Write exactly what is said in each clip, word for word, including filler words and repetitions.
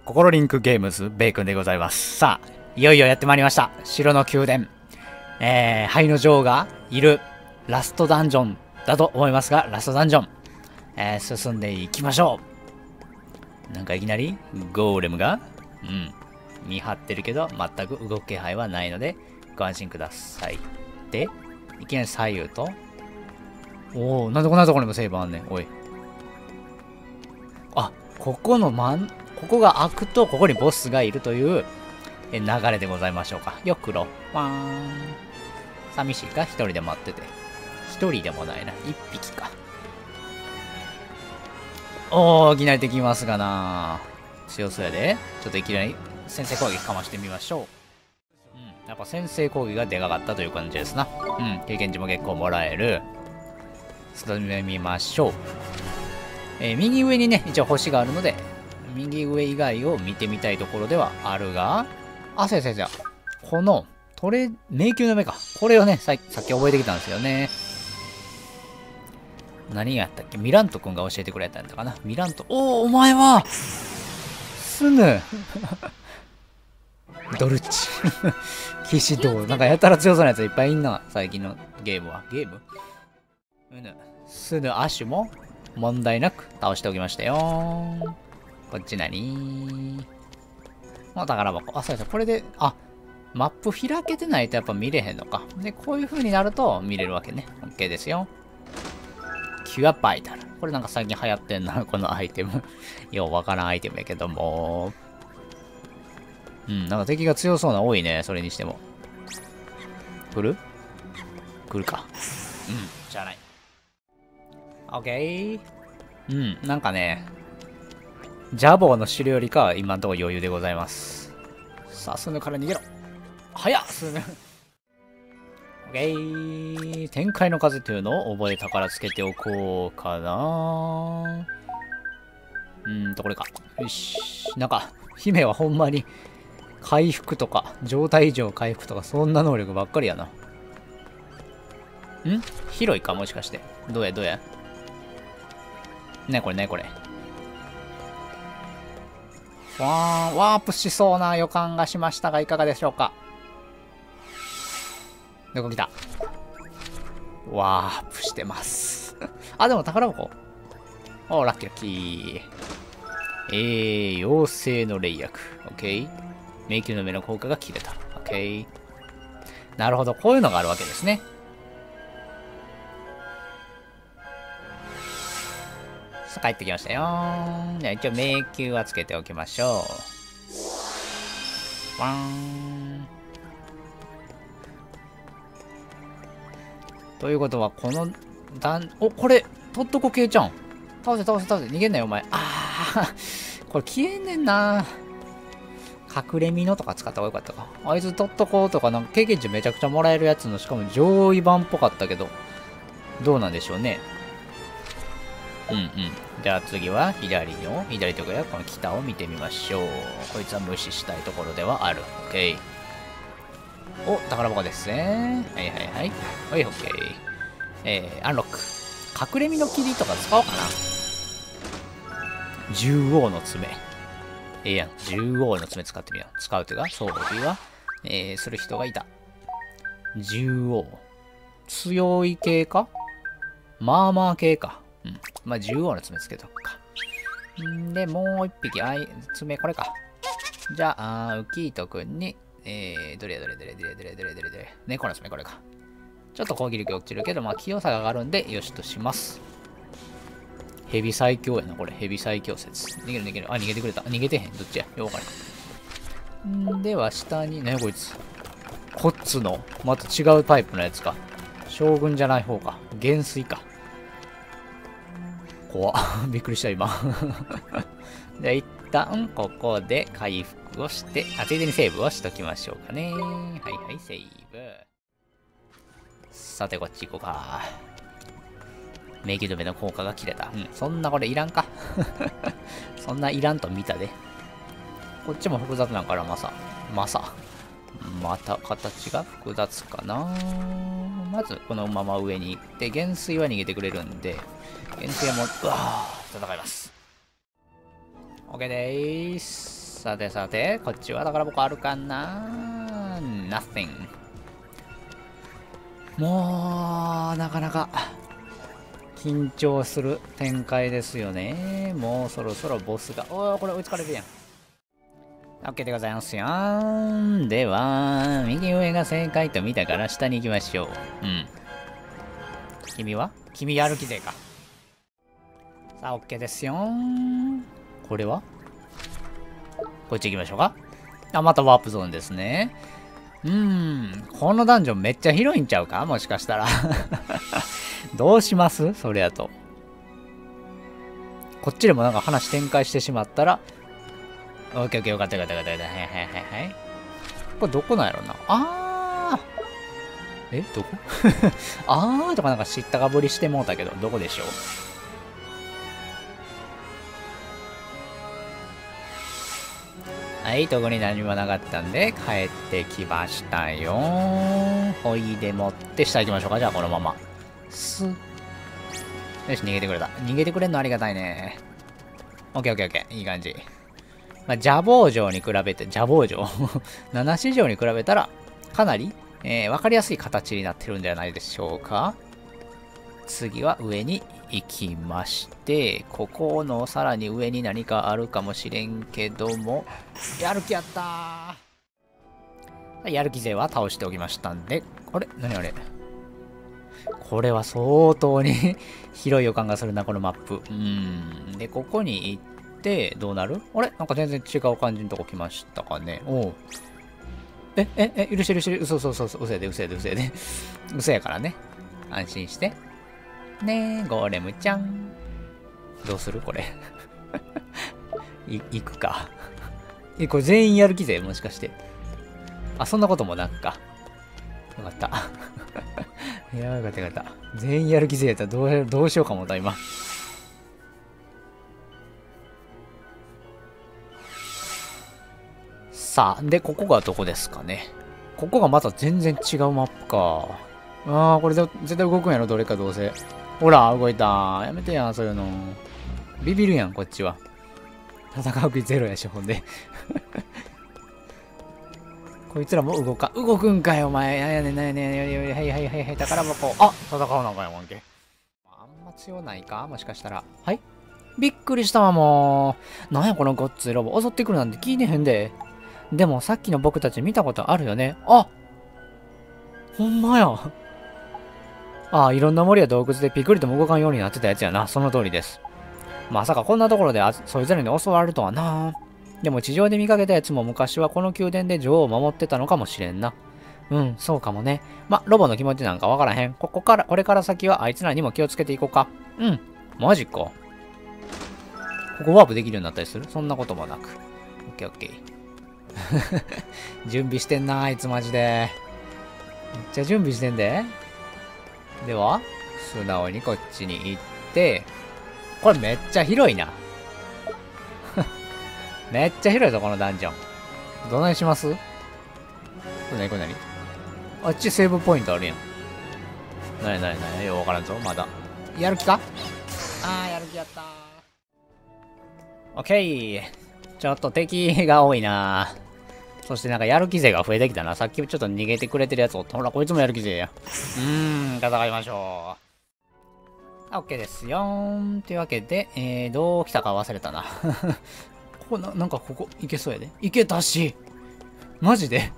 ココロリンクゲームズベイ君でございます。さあ、いよいよやってまいりました。城の宮殿。えー、灰の女王がいるラストダンジョンだと思いますが、ラストダンジョン、えー、進んでいきましょう。なんかいきなりゴーレムが、うん、見張ってるけど、全く動く気配はないので、ご安心ください。で、いきなり左右と、おお、なんでこんなところにもセーブあんねん、おい。あ、ここの真ん、ここが開くと、ここにボスがいるという流れでございましょうか。よくろ。わーん。寂しいか？一人で待ってて。一人でもないな。一匹か。おー、いきなりできますがな。強そうやで。ちょっといきなり先制攻撃かましてみましょう。うん。やっぱ先制攻撃がでかかったという感じですな。うん。経験値も結構もらえる。進んでみましょう。えー、右上にね、一応星があるので、右上以外を見てみたいところではあるが、あ、先生じゃこの、トレ、迷宮の目か。これをね、さっき覚えてきたんですよね。何やったっけ？ミラント君が教えてくれたんだかな。ミラント。おお、お前はスヌドルチ。騎士道。なんかやたら強そうなやついっぱいいんな。最近のゲームは。ゲームうぬ。スヌ、アシュも問題なく倒しておきましたよ。こっち何？まあ、宝箱。あ、そうです。これで、あ、マップ開けてないとやっぱ見れへんのか。で、こういう風になると見れるわけね。OK ですよ。キュアバイタル。これなんか最近流行ってんな、このアイテム。ようわからんアイテムやけども。うん、なんか敵が強そうな多いね、それにしても。来る？来るか。うん、じゃない。OK。うん、なんかね、ジャボーの城よりかは今のところ余裕でございます。さあ、スヌから逃げろ。早っ、スヌ。オッケー。展開の風というのを覚えたからつけておこうかな。うーんと、これか。よし。なんか、姫はほんまに回復とか、状態異常回復とか、そんな能力ばっかりやな。ん？広いかもしかして。どうや、どうや。ねこれねこれ。わー、ワープしそうな予感がしましたが、いかがでしょうか。どこ来た？ワープしてます。あ、でも宝箱。おー、ラッキーラッキー。えー、妖精の霊薬。オッケー。迷宮の目の効果が切れた。オッケー。なるほど、こういうのがあるわけですね。さあ、帰ってきましたよ。じゃあ一応迷宮はつけておきましょう。ワーン。ということは、この段、お、これ、とっとこ系ちゃん。倒せ倒せ倒せ。逃げんなよ、お前。ああ、これ消えんねんな。隠れ身のとか使った方がよかったか。あいつとっとこうとか、なんか経験値めちゃくちゃもらえるやつの、しかも上位版っぽかったけど、どうなんでしょうね。うんうん。じゃあ次は左の、左とかやこの北を見てみましょう。こいつは無視したいところではある。OK。お、宝箱ですね。はいはいはい。はい、OK。えー、アンロック。隠れ身の霧とか使おうかな。獣王の爪。ええやん。獣王の爪使ってみよう。使うというか、装備は、えー、する人がいた。獣王。強い系か？まあまあ系か。うん。まあ、獣王の爪つけとくか。んで、もう一匹、あい、爪これか。じゃあ、あウキートくんに、えー、どれどれどれどれどれどれどれどれ。猫の爪これか。ちょっと攻撃力落ちるけど、まあ、器用さが上がるんで、よしとします。ヘビ最強やな、これ。ヘビ最強説。逃げる逃げる。あ、逃げてくれた。逃げてへん。どっちや。よう分からん。んでは、下に、ねこいつ。コッツの、また違うタイプのやつか。将軍じゃない方か。元帥か。怖っ。びっくりした、今。じゃあ、一旦、ここで回復をして、あ、ついでにセーブをしときましょうかね。はいはい、セーブ。さて、こっち行こうか。迷宮止めの効果が切れた。うん、そんなこれいらんか。そんないらんと見たで。こっちも複雑なんからまさ。まさ。また形が複雑かな。まずこのまま上に行って、元帥は逃げてくれるんで、元帥はもう、うわー、戦います。OK でーす。 さてさて、こっちは宝箱あるかな？ Nothing。もう、なかなか、緊張する展開ですよね。もうそろそろボスが、おー、これ追いつかれるやん。OK でございますよ。では、右上が正解と見たから下に行きましょう。うん。君は？君やる気勢か。さあ、OK ですよ。これはこっち行きましょうか。あ、またワープゾーンですね。うーん。このダンジョンめっちゃ広いんちゃうか？もしかしたら。どうします？それやと。こっちでもなんか話展開してしまったら、オッケーオッケー、よかったよかったよかった。はいはいはいはい。これどこなんやろな。あー。えどこあーとかなんか知ったかぶりしてもうたけど、どこでしょう？はい、特に何もなかったんで、帰ってきましたよ。ほいでもって下行きましょうか。じゃあこのまま。す。よし、逃げてくれた。逃げてくれんのありがたいね。オッケーオッケーオッケー。いい感じ。まあ、邪坊城に比べて、邪坊城七子城に比べたら、かなり、えー、分かりやすい形になってるんじゃないでしょうか。次は上に行きまして、ここのさらに上に何かあるかもしれんけども、やる気やったー。やる気勢は倒しておきましたんで、あれ何あれこれは相当に広い予感がするな、このマップ。うーん。で、ここに行って、どうなる？あれなんか全然違う感じのとこ来ましたかね。おう。え、え、え、許して許して、嘘そうそうそう、嘘やで、嘘やで、嘘やで。嘘やからね。安心して。ねえ、ゴーレムちゃん。どうするこれ。い、行くか。え、これ全員やる気ぜもしかして。あ、そんなこともなくか。よかった。いや、よかったよかった。全員やる気ぜやったらどう、どうしようかもった、今。さあ、で、ここがどこですかね。ここがまた全然違うマップか。ああ、これで絶対動くんやろ、どれかどうせ。ほら、動いた。やめてやん、そういうの。ビビるやん、こっちは。戦う気ゼロやし、ほんで。こいつらも動か、動くんかよ、お前。なんやねん、なんやねん、はいはいはいはい、宝箱。あ、戦わなあかんやもんけ。あんま強ないかもしかしたら。はい、びっくりしたわ、もう。なんや、このごっついロボ。襲ってくるなんて聞いてへんで。でも、さっきの僕たち見たことあるよね。あ、ほんまや。ああ、いろんな森や洞窟でピクリとも動かんようになってたやつやな。その通りです。まさかこんなところであそれぞれに襲われるとはな。でも地上で見かけたやつも昔はこの宮殿で女王を守ってたのかもしれんな。うん、そうかもね。ま、ロボの気持ちなんかわからへん。ここから、これから先はあいつらにも気をつけていこうか。うん、マジか。ここワープできるようになったりする？そんなこともなく。オッケーオッケー。準備してんな、あいつマジで。めっちゃ準備してんで。では、素直にこっちに行って、これめっちゃ広いな。めっちゃ広いぞ、このダンジョン。どないします？これ何これ何？あっちセーブポイントあるやん。なになになによくわからんぞ、まだ。やる気か？あー、やる気やったー。オッケー。ちょっと敵が多いな。そしてなんかやる気勢が増えてきたな。さっきちょっと逃げてくれてるやつおった。ほら、こいつもやる気勢や。うーん、戦いましょう。オッケーですよーん。というわけで、えー、どう来たか忘れたな。ここな、なんかここ、いけそうやで。いけたしマジで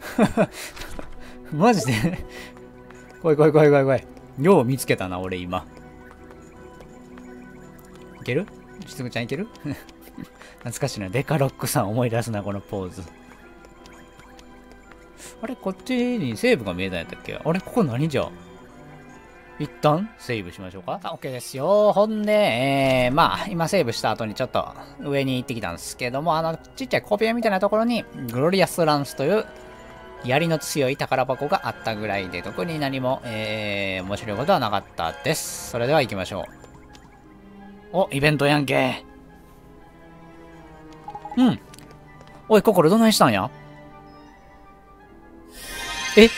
マジで来い来い来い来い来い。よう見つけたな、俺今。いける？しつぐちゃんいける？懐かしいな。デカロックさん思い出すな、このポーズ。あれこっちにセーブが見えたんやったっけ？あれここ何じゃ？一旦セーブしましょうか。あ、OK ですよ。ほんで、えー、まあ、今セーブした後にちょっと上に行ってきたんですけども、あの、ちっちゃいコピーみたいなところに、グロリアスランスという、槍の強い宝箱があったぐらいで、特に何も、えー、面白いことはなかったです。それでは行きましょう。お、イベントやんけ。うん。おい、心どないしたんや？え？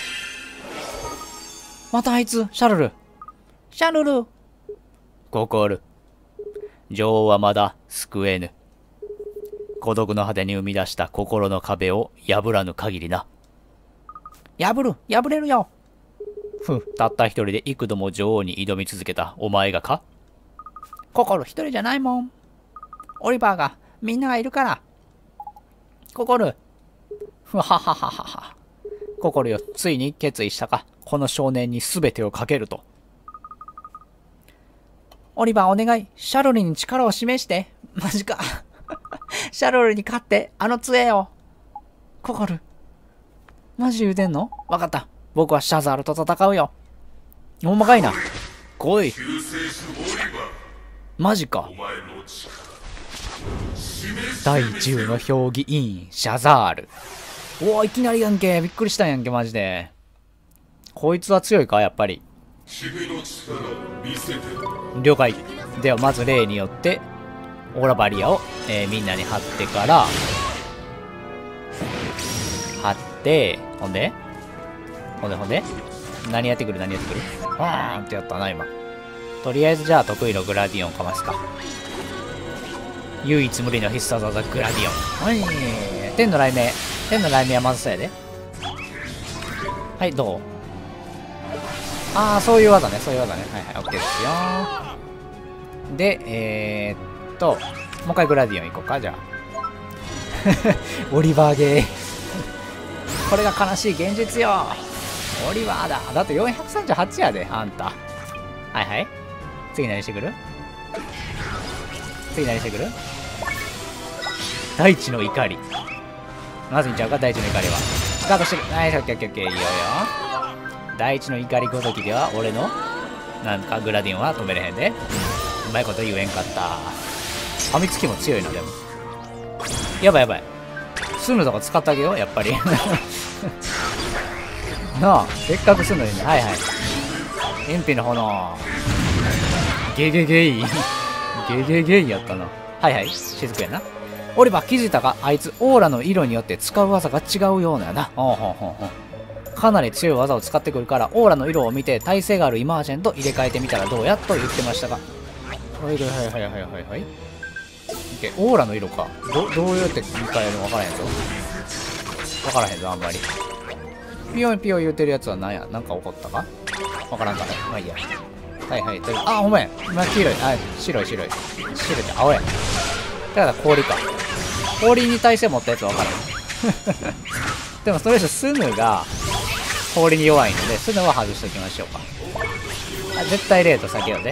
またあいつ、シャルル。シャルル。心。女王はまだ救えぬ。 孤独の果てに生み出した心の壁を破らぬ限りな。破る破れるよ。ふん、たった一人で幾度も女王に挑み続けたお前がか。心一人じゃないもん。オリバーが、みんながいるから。心。ふははははは。心よ、ついに決意したか。この少年に全てをかけると。オリバーお願い。シャロルに力を示して。マジか。シャロルに勝って、あの杖を。心。マジ言うてんの？わかった。僕はシャザールと戦うよ。ほんまかいな。来い。マジか。第じゅうの評議委員、シャザール。おお、いきなりやんけ。びっくりしたんやんけ、マジで。こいつは強いか、やっぱり。了解。では、まず例によって、オーラバリアを、えー、みんなに貼ってから、貼って、ほんでほんでほんで何やってくる何やってくるあーんってやったな、今。とりあえず、じゃあ、得意のグラディオンかますか。唯一無二の必殺技、グラディオン。はい。天の雷鳴。天の雷鳴はまずそうやで。はい、どうああ、そういう技ね、そういう技ね。はいはい、OK ですよ。で、えー、っと、もう一回グラディオン行こうか、じゃあ。オリバーゲー。これが悲しい現実よ。オリバーだ。だってよんひゃくさんじゅうはちやで、あんた。はいはい。次何してくる次何してくる大地の怒り。まずいんちゃうか、大地の怒りは。スタートしてる。はい、オッケーオッケーオッケー、いいよいいよ。大地の怒りごときでは、俺の、なんかグラディオンは止めれへんで。うまいこと言えんかった。噛みつきも強いの、でも。やばいやばい。スヌとか使ってあげよう、やっぱり。なあ、せっかくすんのにね。はいはい。鉛筆の炎。ゲゲゲイ。ゲゲゲイやったな。はいはい。雫やな。オリバー気づいたか？あいつオーラの色によって使う技が違うようなやな。ほうほうほうほう。かなり強い技を使ってくるから、オーラの色を見て耐性があるイマージェンと入れ替えてみたらどうやと言ってましたが。はいはいはいはいはいはいはい。オーラの色か。ど、どうやって切り替えるの分からへんぞ。分からへんぞ、あんまり。ピヨンピヨン言うてるやつは何や？なんか起こったか分からんから。まあいいや。はいはい。あ、ごめん。今黄色い。あ、白い白い。白いって青や。だから氷か。氷に耐性持ったやつは分からん。でもそれ以上スヌが氷に弱いので、スヌは外しておきましょうか。あ、絶対レート避けようぜ。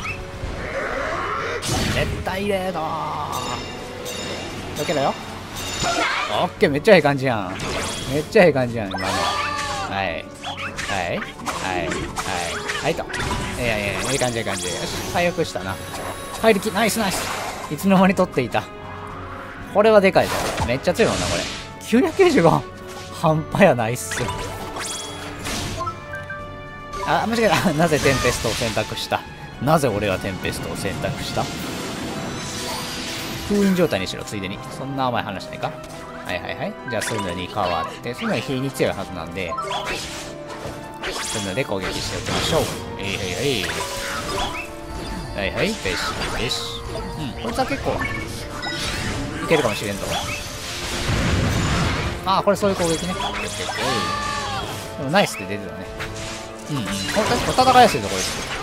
絶対レート避けろよ。オッケー、めっちゃええ感じやん。めっちゃええ感じやん、今の。はい。はい。はい。はい。はいと。いやいやいや、いい感じいい感じ。よし、回復したな。怪力、ナイスナイス。いつの間に取っていた。これはでかいぞ。めっちゃ強いもんな、これ。きゅうひゃくきゅうじゅうご。半端やないっす。あ、間違えた。なぜテンペストを選択した？なぜ俺はテンペストを選択した？封印状態にしろ、ついでに。そんな甘い話ないか？はいはいはい。じゃあ、スヌに変わって、スヌは火に強いはずなんで、スヌで攻撃しておきましょう。はいはいはい。はいはい、ペシペシ。うん、こいつは結構、いけるかもしれんと。ああ、これそういう攻撃ね。でもナイスって出てたね。うんうん。これ戦いやすいぞ、こ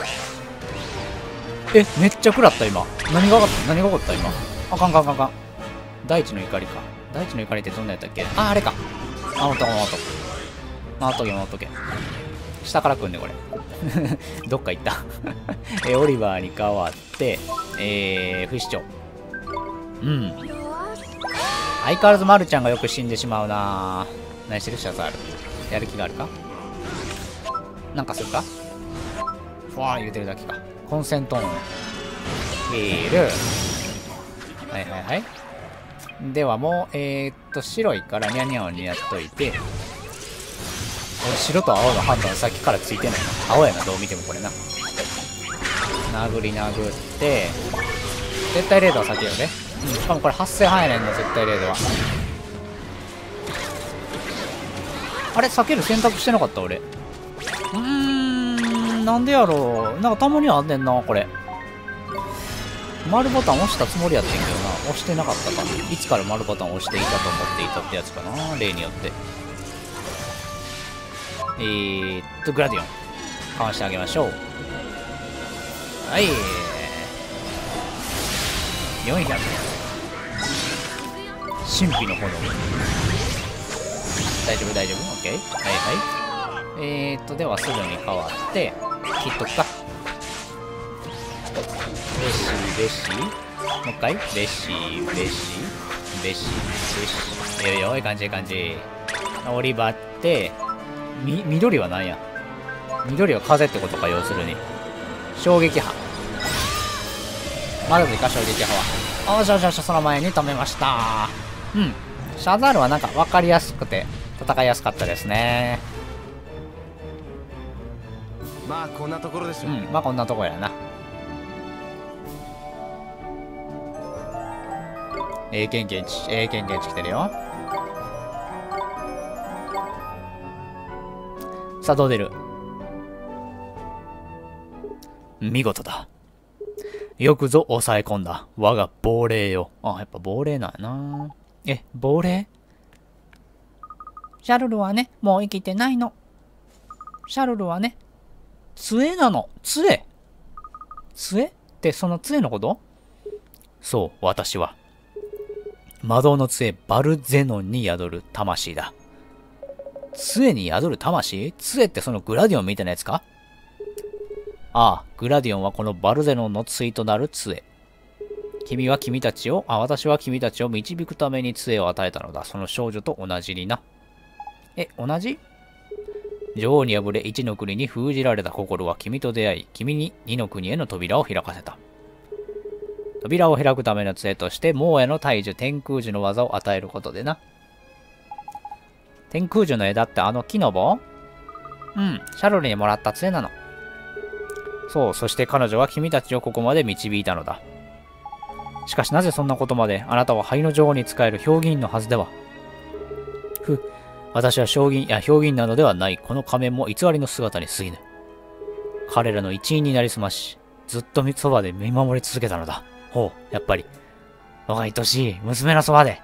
いつ。え、めっちゃ食らった、今。何が起こった？何が起こった今。あかんかんかんかん。大地の怒りか。大地の怒りってどんなやったっけ？あ、あれか。あ、ほんとほんと。回っとけ回っとけ。下から来んね、これ。どっか行った。え、オリバーに変わって、えー、不死鳥。うん。相変わらずマルちゃんがよく死んでしまうな。何してる？シャザール。やる気があるか？なんかするか？ふわー言うてるだけか。コンセントーン。ヒール。はいはいはい。ではもう、えー、っと、白いからニャニャオにやっといて、俺、白と青の判断さっきからついてないな。青やな、どう見てもこれな。殴り殴って、絶対レードは避けようね。うん、しかもこれ発生範囲内の絶対レードは。あれ避ける選択してなかった俺。うーん、なんでやろう。なんかたまにはあんねんな、これ。丸ボタン押したつもりやってんけどな。 押してなかったか。いつから丸ボタンを押していたと思っていたってやつかな、例によって。えーっと、グラディオン。かわしてあげましょう。はい。よんひゃく。神秘の炎。大丈夫、大丈夫。オッケー。はいはい。えーっと、ではすぐに変わって、切っとくか。レシレシ。もう一回。レシレシ。レシレシ。よいよ、いい感じ、いい感じ。オリバって、み、緑は何や。緑は風ってことか、要するに。衝撃波。まだでか、衝撃波は。おしょしょしょ、その前に止めました。うん。シャザールはなんか分かりやすくて、戦いやすかったですね。 まあ、こんなところでしょ。 うん、まあこんなところやな。英検検知、英検検知来てるよ。さあ、どう出る？見事だ。よくぞ抑え込んだ。我が亡霊よ。あ、やっぱ亡霊なんやな。え、亡霊？シャルルはね、もう生きてないの。シャルルはね、杖なの。杖？杖ってその杖のこと？そう、私は。魔導の杖、バルゼノンに宿る魂だ。杖に宿る魂？杖ってそのグラディオンみたいなやつか？ああ、グラディオンはこのバルゼノンの対となる杖。君は君たちを、あ、私は君たちを導くために杖を与えたのだ。その少女と同じにな。え、同じ？女王に敗れ一の国に封じられた心は君と出会い、君に二の国への扉を開かせた。扉を開くための杖として、モーエの大樹天空樹の技を与えることでな。天空樹の枝ってあの木の棒？うん、シャルルにもらった杖なの。そう、そして彼女は君たちをここまで導いたのだ。しかしなぜそんなことまで、あなたは灰の女王に仕える評議員のはずでは。ふ、私は将棋、いや、評議員などではない。この仮面も偽りの姿に過ぎぬ。彼らの一員になりすまし、ずっとそばで見守り続けたのだ。ほう、やっぱり。我が愛しい娘のそばで。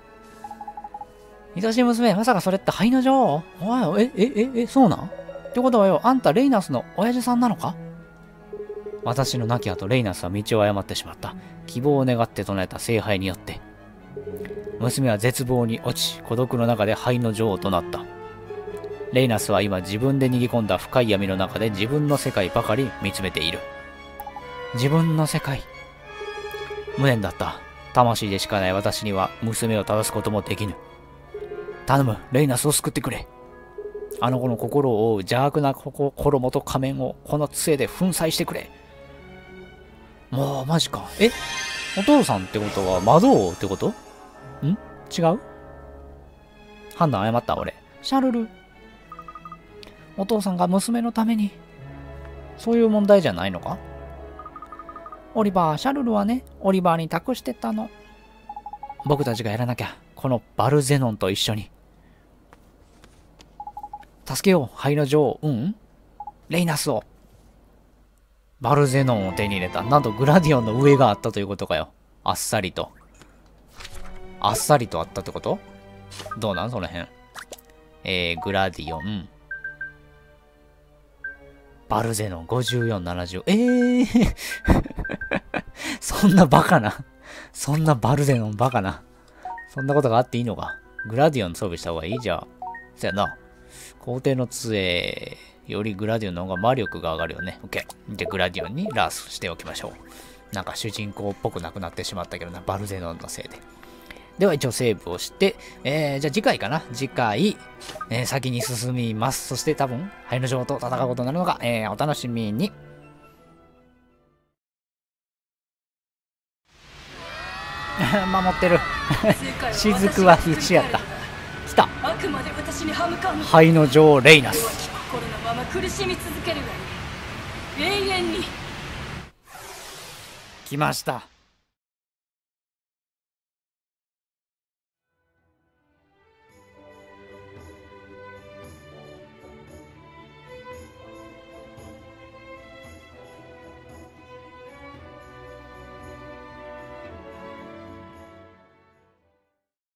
愛しい娘、まさかそれって灰の女王？おい、え、え、え、え、そうなん？ってことはよ、あんたレイナスの親父さんなのか？私の亡き後、レイナスは道を誤ってしまった。希望を願って唱えた聖杯によって。娘は絶望に落ち、孤独の中で灰の女王となった。レイナスは今自分で逃げ込んだ深い闇の中で自分の世界ばかり見つめている。自分の世界。無念だった。魂でしかない私には娘を正すこともできぬ。頼む、レイナスを救ってくれ。あの子の心を覆う邪悪な衣と仮面をこの杖で粉砕してくれ。もうマジか。え、お父さんってことは魔導王ってこと？ん？違う？判断誤った俺。シャルル。お父さんが娘のために。そういう問題じゃないのか？オリバー、シャルルはね、オリバーに託してたの。僕たちがやらなきゃ、このバルゼノンと一緒に。助けよう、灰の女王、うん？レイナスを。バルゼノンを手に入れた。なんとグラディオンの上があったということかよ。あっさりと。あっさりとあったってこと？どうなんその辺。えー、グラディオン。バルゼノンごじゅうよん、ななじゅう。えーそんなバカな。そんなバルゼノンバカな。そんなことがあっていいのか。グラディオン装備した方がいいじゃん。そやな。皇帝の杖よりグラディオンの方が魔力が上がるよね。オッケー。で、グラディオンにラースしておきましょう。なんか主人公っぽくなくなってしまったけどな。バルゼノンのせいで。では一応セーブをして、えー、じゃあ次回かな。次回、えー、先に進みます。そして多分、灰の女王と戦うことになるのか、えー、お楽しみに。守ってる。雫は必死やった。来た。灰の女王レイナス。 心のまま苦しみ続けるが永遠に。 来ました。